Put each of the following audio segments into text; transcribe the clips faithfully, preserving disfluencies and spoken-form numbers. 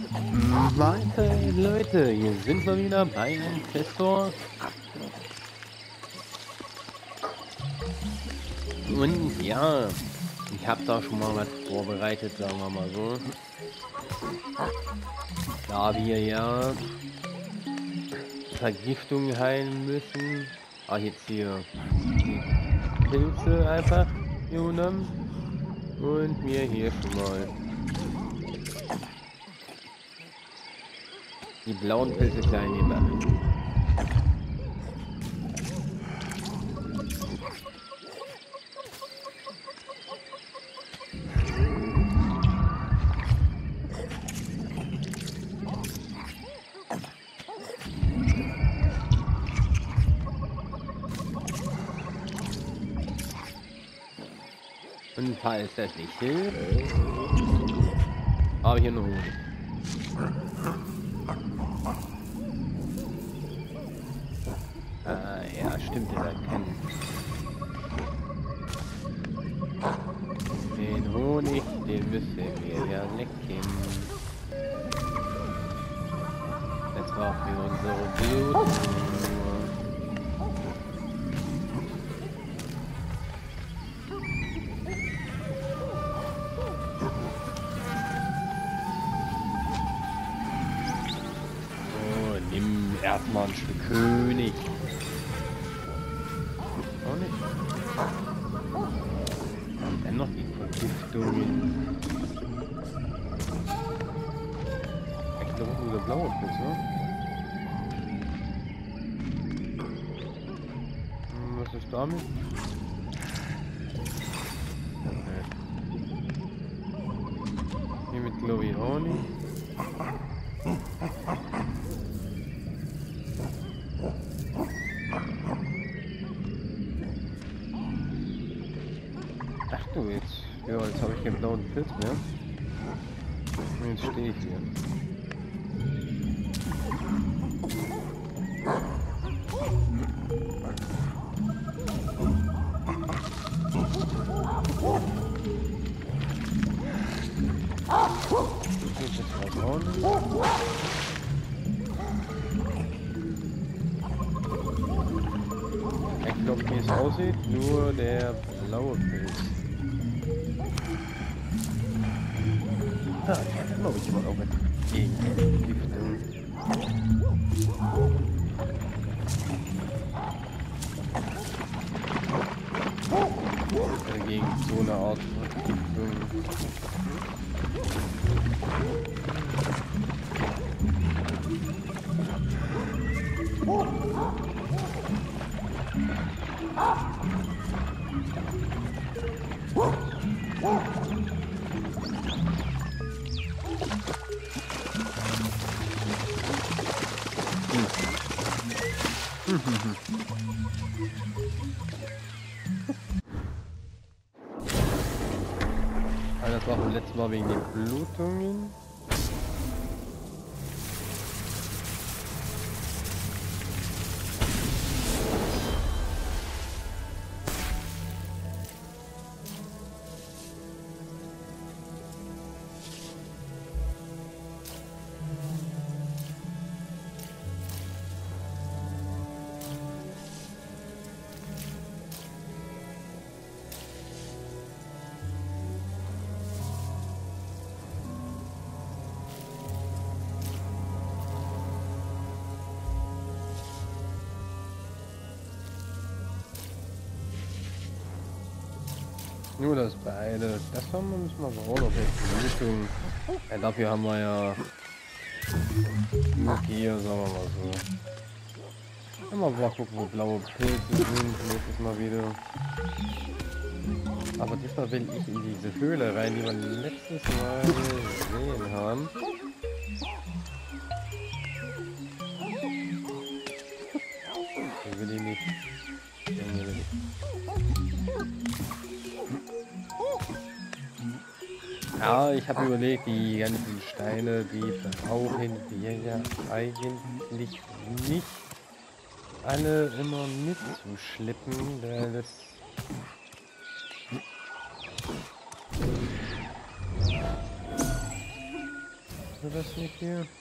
Mahlzeit, Leute, hier sind wir wieder bei Infestor. Und ja, ich habe da schon mal was vorbereitet, sagen wir mal so. Da wir ja Vergiftung heilen müssen. Ah, jetzt hier die Pilze einfach genommen. Und mir hier schon mal die blauen Pilze klein gemacht. Und falls das nicht hilft, habe ich hier noch Honig. Ah, ja, stimmt, der kennt. Den Honig, den müssen wir ja lecken. Das war für unsere Blut. Erstmal ein Stück König. Auch nicht. Und dann noch die Vergiftungen. Ich glaube, nur der blaue Pilz, ne? Was ist damit? Hier mit glaube ich auch nicht. Ach du, jetzt, ja, jetzt habe ich keinen blauen Pilz mehr. Und jetzt stehe ich hier. Geht jetzt was raus. Ich glaube, wie es aussieht, nur der blaue Pilz. Ah, ich glaube, ich mal auch mit Gegenvergiftung. Gegen so eine Art Vergiftung. Also das war beim letzten Mal wegen den Blutungen. Nur das beide. Das haben wir müssen wir aber auch noch jetzt Richtung. Ja, dafür haben wir ja nur hier, sagen wir mal so. Immer mal gucken, wo blaue Pilze sind. Nächstes Mal wieder. Aber diesmal will ich in diese Höhle rein, die wir letztes Mal gesehen haben. Ich will die nicht. Ich will die nicht. Ja, ich habe überlegt, die ganzen Steine, die brauchen wir ja eigentlich nicht alle immer mitzuschleppen, weil das Hast du das nicht hier? Hm.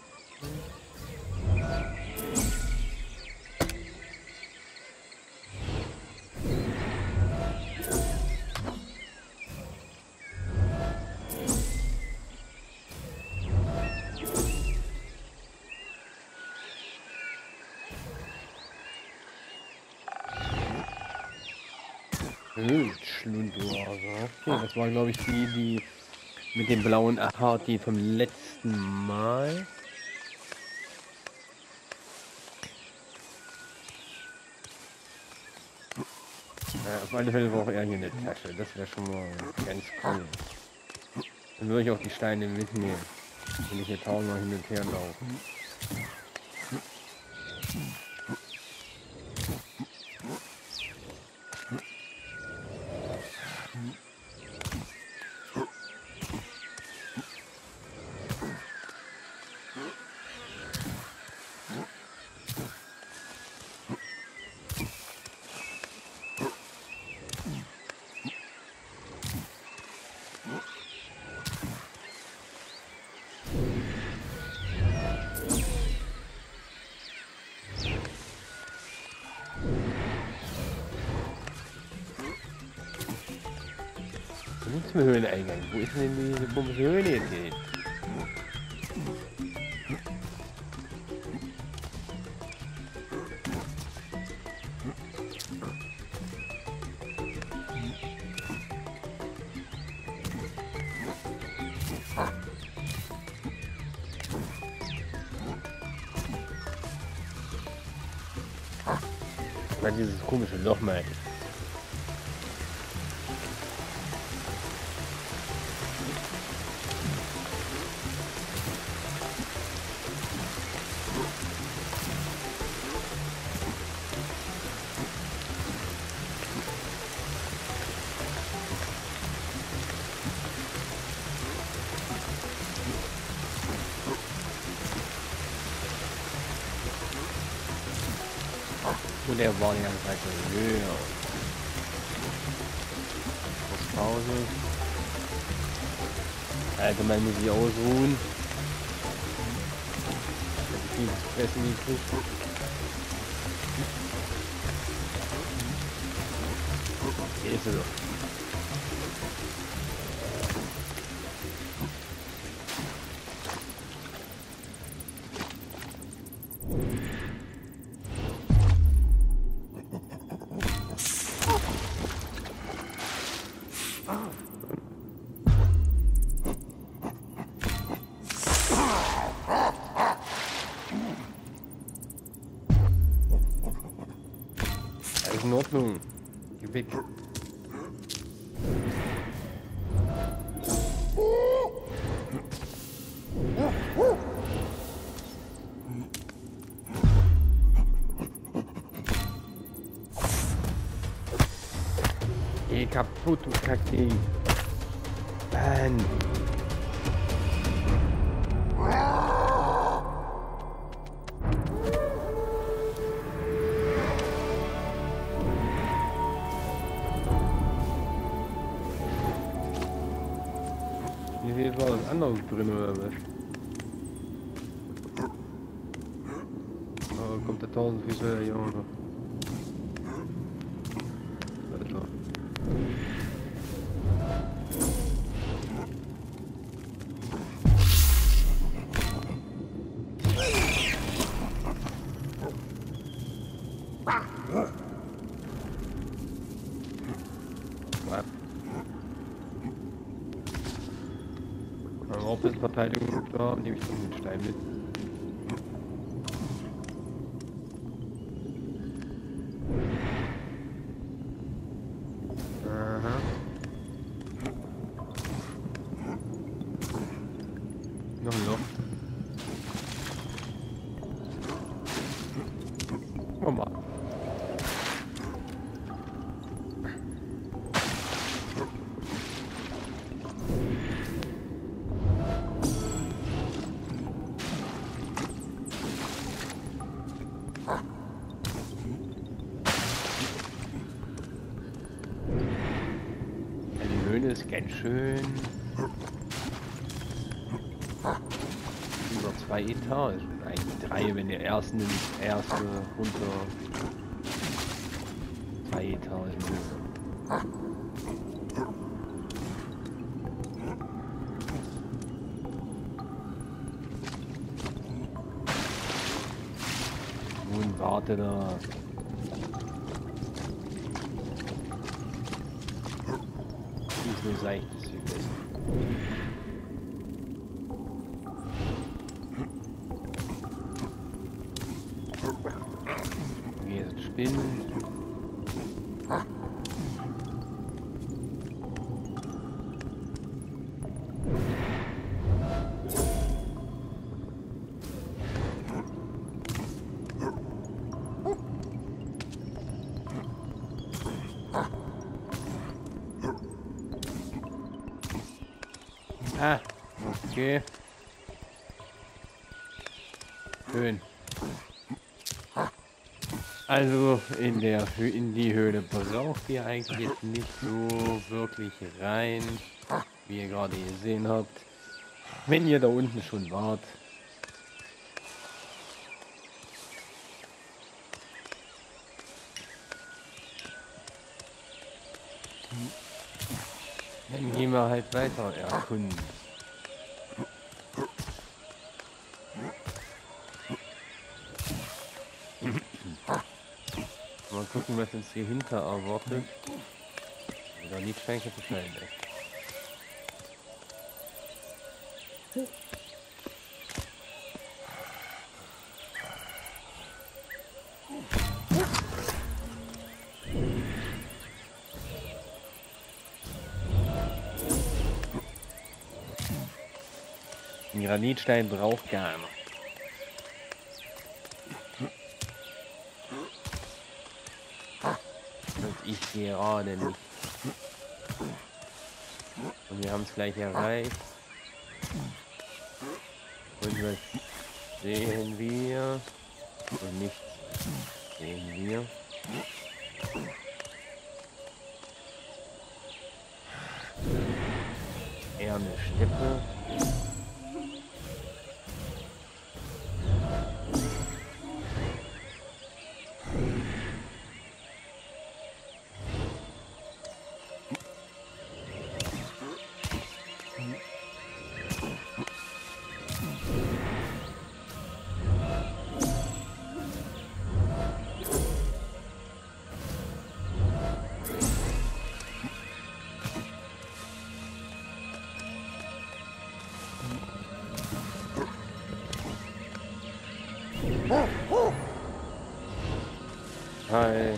Schlundor. Okay, das war glaube ich die, die mit dem blauen Aha, die vom letzten Mal. Ja, auf alle Fälle brauche er hier eine Tasche. Das wäre schon mal ganz cool. Dann würde ich auch die Steine mitnehmen. Wenn ich hier tausendmal hin und her laufe. Zum Höhleneingang. Wo ist denn diese Bums Höhle jetzt hin? Weil dieses komische Loch mal. Und der war die ganze Zeit so höher. Pause. Allgemein muss ich ausruhen. Ich habe viel zu fressen gekriegt. Hier ist er doch. In Ordnung. Geh weg. Geh kaputt, du Kacke. Mann. Hier war was anderes drin oder was? Oh, kommt der Tausendfüßer hier auch noch. Alter. Was? Auch bis Verteidigung da, nehme ich den Stein mit. Aha. Noch ein Loch. Oh mal. Die Höhle ist ganz schön. zwei Etagen. Eigentlich drei, wenn der erste, erste runter zwei Etagen ist. Nun warte da. Wieso seicht es hier? Hier sind Spinnen. Ah, okay. Schön. Also in der Hö in die Höhle braucht ihr eigentlich jetzt nicht so wirklich rein, wie ihr gerade gesehen habt. Wenn ihr da unten schon wart. Dann gehen wir halt weiter erkunden. Mal gucken, was uns hier hinter erwartet. Oder nicht schwenken zu schnell weg. Ein Granitstein braucht keiner. Und ich gerade nicht. Und wir haben es gleich erreicht. Und was sehen wir? Und nichts sehen wir. Eher eine Steppe. Hi.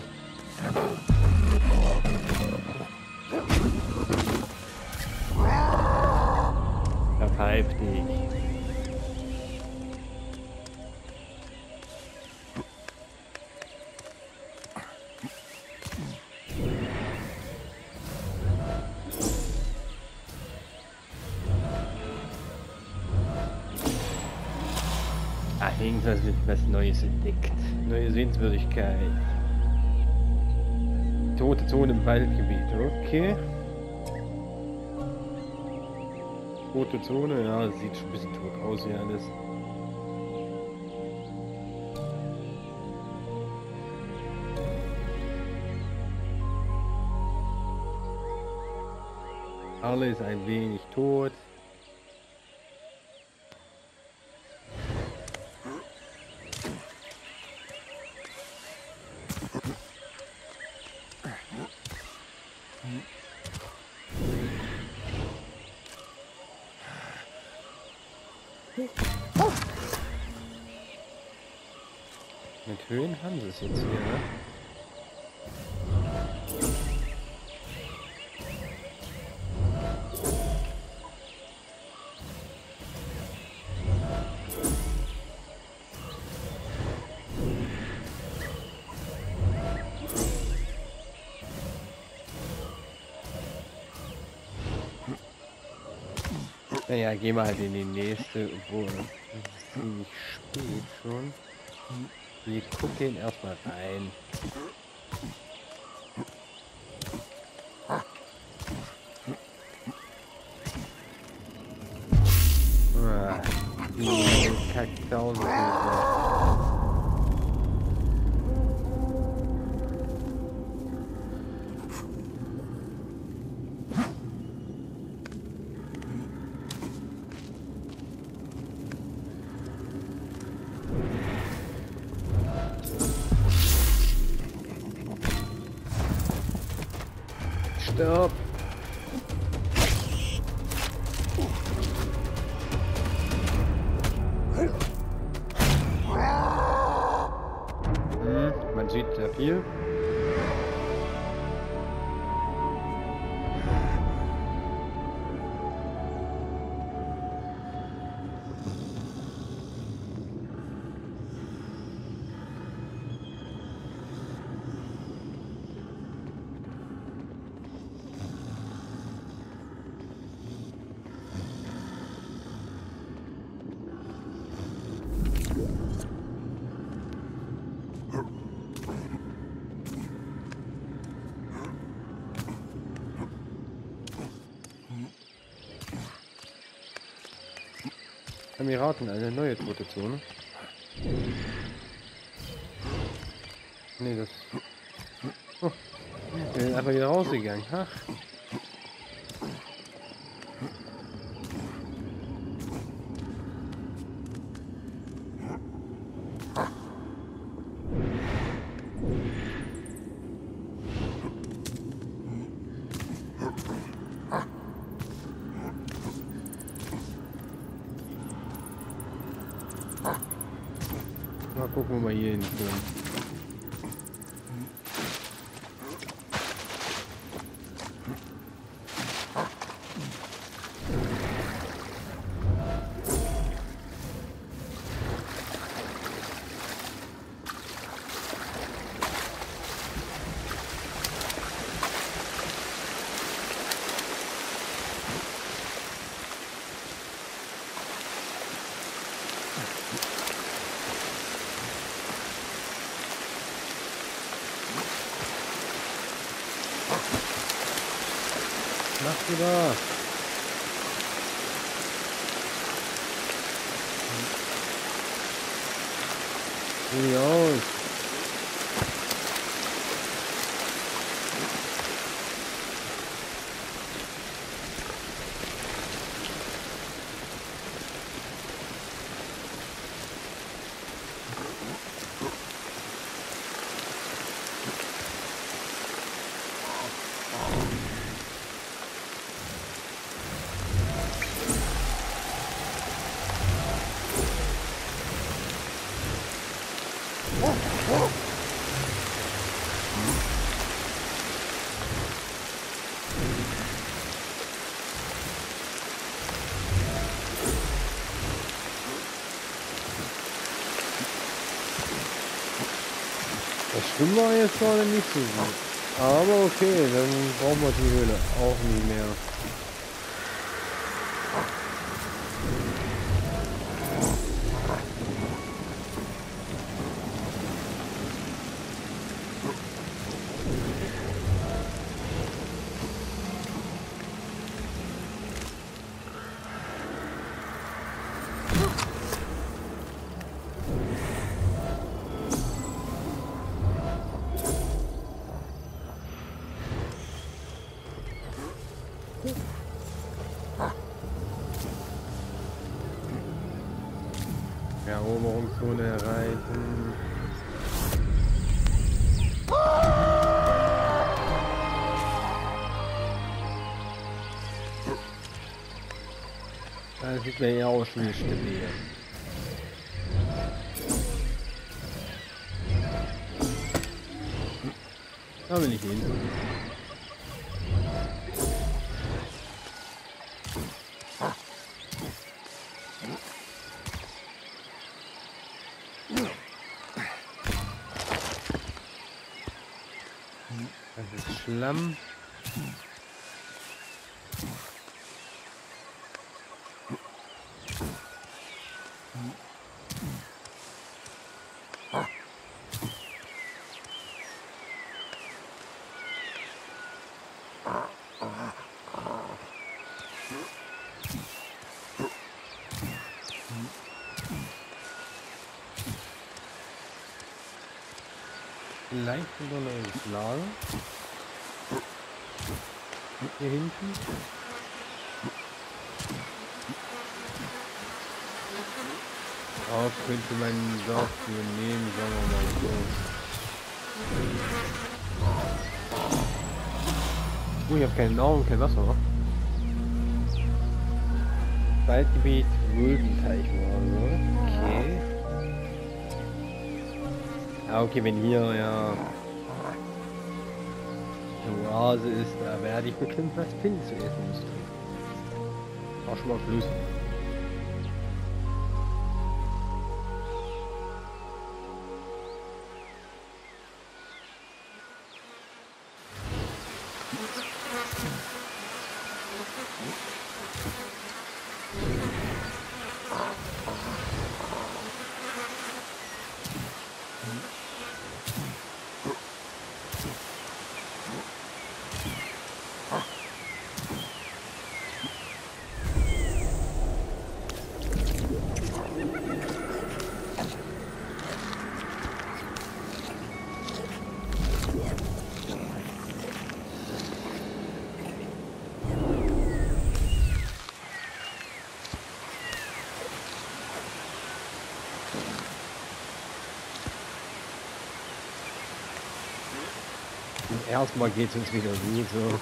Verpfeif dich. Ah, irgendwas wird was Neues entdeckt. Neue Sehenswürdigkeit. Tote Zone im Waldgebiet, okay. Tote Zone, ja, sieht schon ein bisschen tot aus hier alles. Alles ein wenig tot. Mit Höhen haben sie es jetzt hier, ne? Naja, gehen wir halt in die nächste, obwohl es ist ziemlich spät schon. Wir gucken erstmal rein. Ah, Kacktausend Meter. Stopp! Hm, man sieht sehr viel. Emiraten, eine neue tote Zone. Nee, das... Oh, wir sind einfach wieder rausgegangen. Ach. Mal gucken, wo wir hier hin können. Machst du da? Wie aus? Das Schwimmen war jetzt gerade nicht so gut. Aber okay, dann brauchen wir die Höhle auch nie mehr. Eroberungszone erreichen. Das sieht mir eher aus wie eine Stelle. Da will ich hin. Das ist Schlamm. Vielleicht unser neues Lager. Hier hinten. Auch könnte man dafür nehmen, sagen wir mal so. Oh, ich habe keine Nahrung, kein Wasser. Waldgebiet, Muldenteich oder so. Okay. Ah, okay, wenn hier ja eine Oase ist, da werde ich bestimmt was finden zu essen müssen. Auch schon mal Plus. Erstmal geht es uns wieder gut so.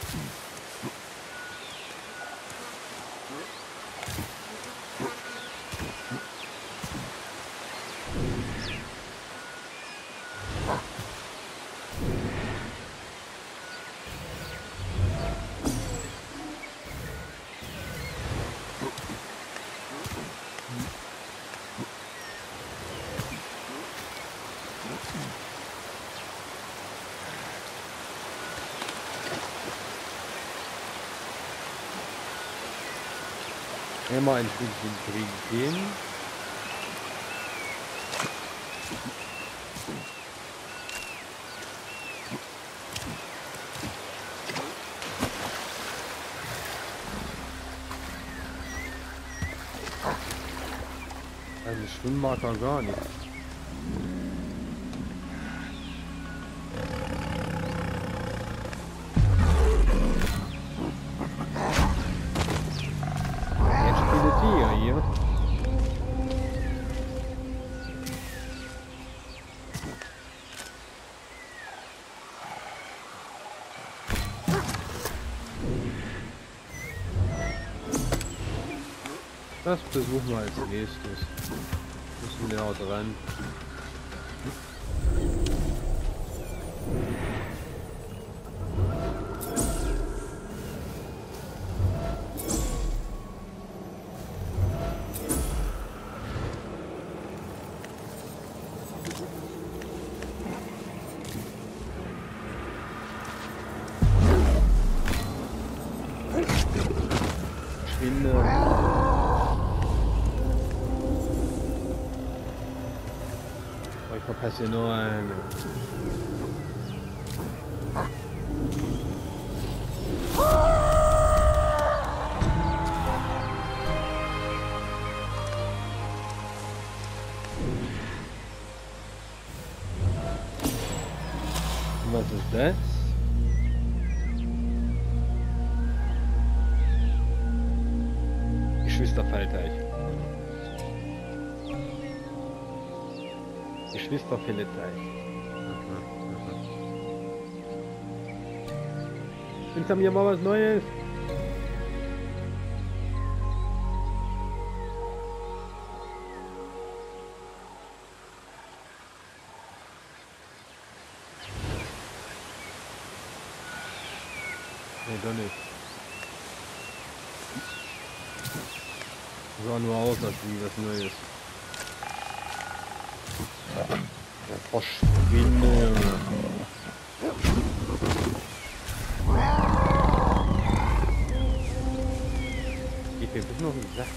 Immer ein Stückchen trinken. Also schwimmen mag er gar nicht. Hier. Das versuchen wir als nächstes. Müssen wir auch dran. Ich verpasse hier nur eine. Was ist das? Geschwisterfallteich. Geschwisterfilletteich. Jetzt haben wir mal was Neues. Nee, doch nicht. Sah nur aus, als wie was Neues. Verschwinde. Ich will bis noch einen Sack.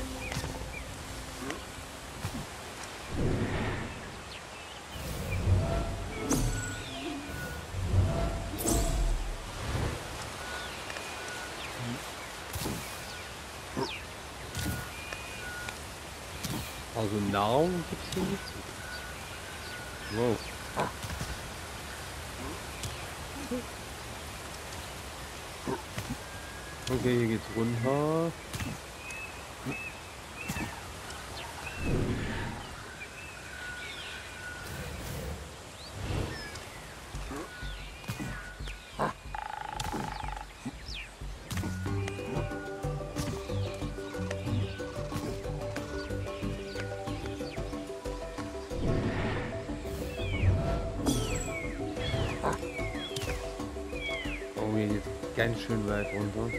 Also Nahrung gibt es hier nicht. Wow. Okay, hier geht's runter. Oh, hier geht's ganz schön weit runter.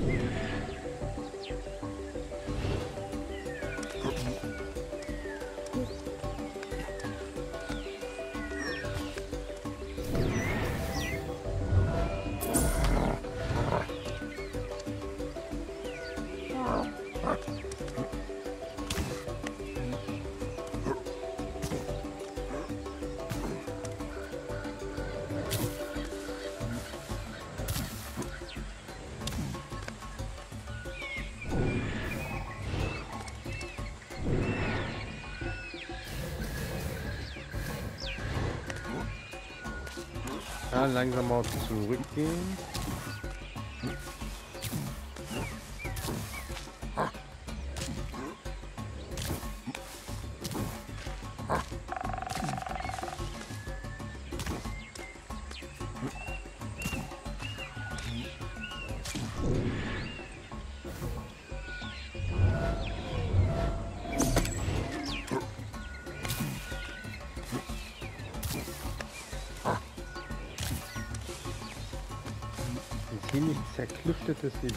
Ja, langsam mal zurückgehen. Hier nichts zerklüftetes Gebiet.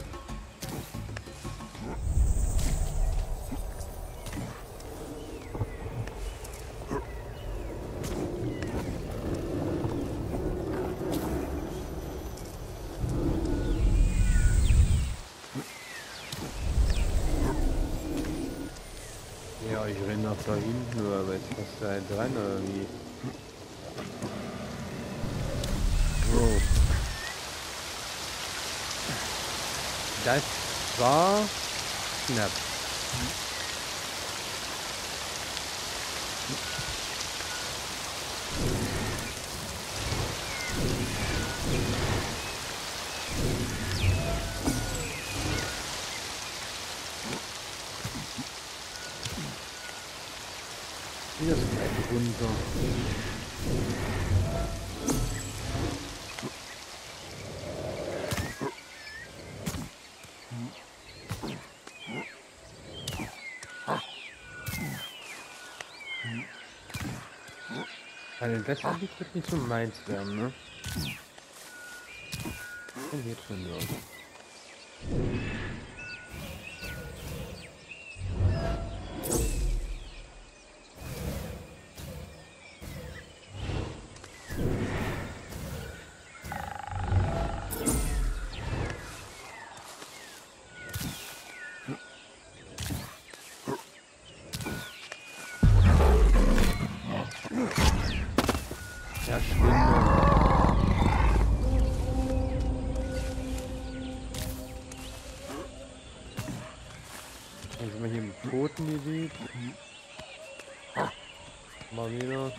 Ja, ich renne nach da hinten, aber jetzt passt da halt dran oder wie? So. Das war knapp. Hier ist gleich runter. Also das wird nicht so meins werden, ne? Dann geht schon los. Jetzt sind wir hier im Totengebiet. Mal wieder.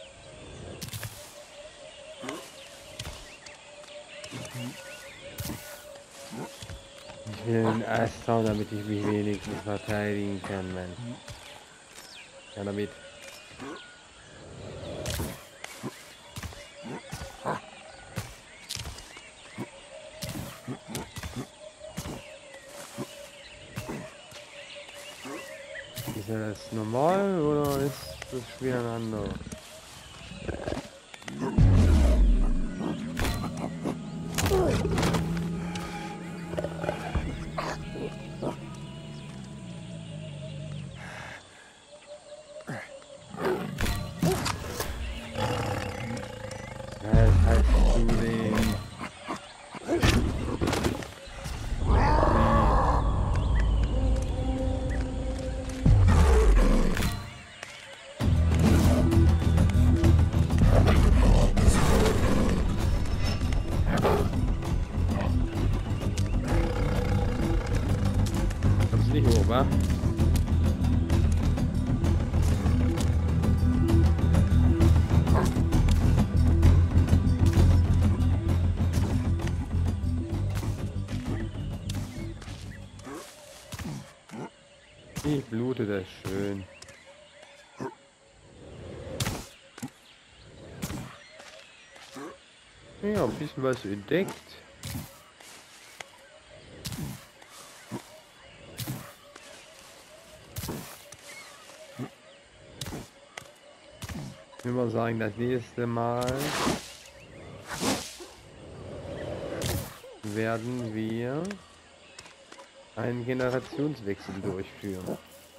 Ich will einen Ast hauen, damit ich mich wenigstens verteidigen kann, Mann. Ja, damit. Ist das normal oder ist das schwer ein anderer? Das heißt zu den blutet das schön. Ja, ein bisschen was entdeckt. Ich will mal sagen, das nächste Mal werden wir einen Generationswechsel durchführen.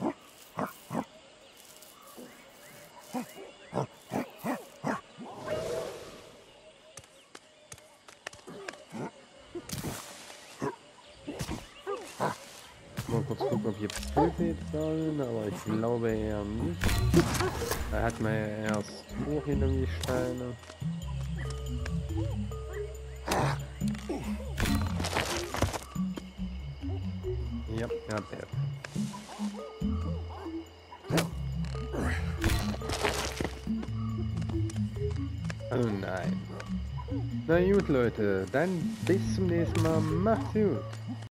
Mal kurz gucken, ob hier Pilze sollen, aber ich glaube eher nicht. Da hat man ja erst hoch hinter die Steine. Ja, ja, der. Oh nein. Na gut, Leute, dann bis zum nächsten Mal. Macht's gut.